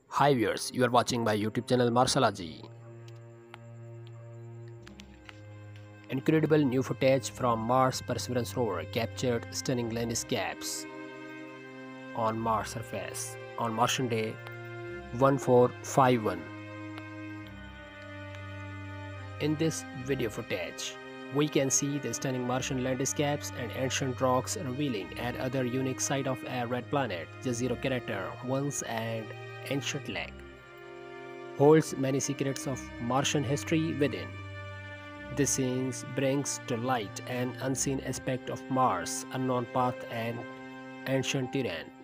Hi viewers, you are watching my YouTube channel Marsalaji. Incredible new footage from Mars Perseverance rover captured stunning landscapes on Mars surface on Martian Day 1451. In this video footage, we can see the stunning Martian landscapes and ancient rocks revealing an other unique side of a red planet, Jezero crater, once an ancient lake, holds many secrets of Martian history within. This scene brings to light an unseen aspect of Mars, unknown path and ancient terrain.